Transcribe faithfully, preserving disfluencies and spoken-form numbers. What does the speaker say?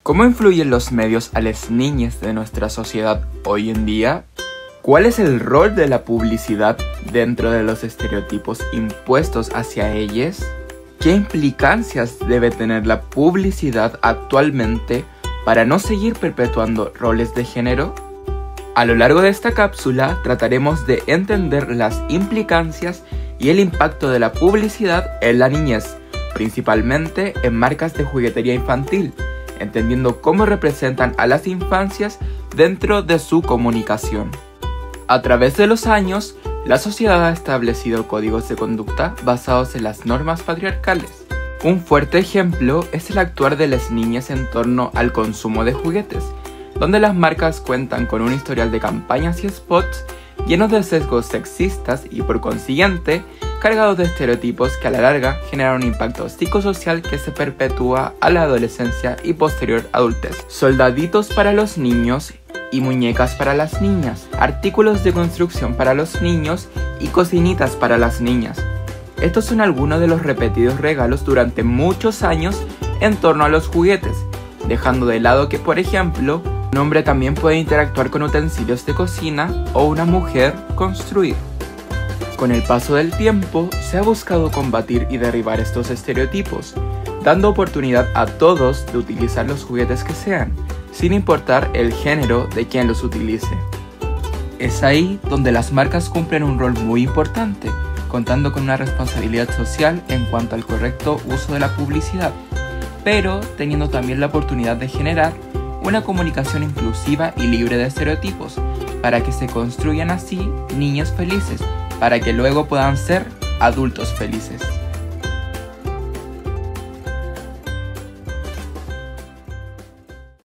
¿Cómo influyen los medios a las niñas de nuestra sociedad hoy en día? ¿Cuál es el rol de la publicidad dentro de los estereotipos impuestos hacia ellas? ¿Qué implicancias debe tener la publicidad actualmente para no seguir perpetuando roles de género? A lo largo de esta cápsula trataremos de entender las implicancias y el impacto de la publicidad en la niñez, principalmente en marcas de juguetería infantil, entendiendo cómo representan a las infancias dentro de su comunicación. A través de los años, la sociedad ha establecido códigos de conducta basados en las normas patriarcales. Un fuerte ejemplo es el actuar de las niñas en torno al consumo de juguetes, donde las marcas cuentan con un historial de campañas y spots llenos de sesgos sexistas y, por consiguiente, cargados de estereotipos que a la larga generan un impacto psicosocial que se perpetúa a la adolescencia y posterior adultez. Soldaditos para los niños y muñecas para las niñas, artículos de construcción para los niños y cocinitas para las niñas. Estos son algunos de los repetidos regalos durante muchos años en torno a los juguetes, dejando de lado que, por ejemplo, un hombre también puede interactuar con utensilios de cocina o una mujer construir. Con el paso del tiempo, se ha buscado combatir y derribar estos estereotipos, dando oportunidad a todos de utilizar los juguetes que sean, sin importar el género de quien los utilice. Es ahí donde las marcas cumplen un rol muy importante, contando con una responsabilidad social en cuanto al correcto uso de la publicidad, pero teniendo también la oportunidad de generar una comunicación inclusiva y libre de estereotipos, para que se construyan así niñas felices, para que luego puedan ser adultos felices.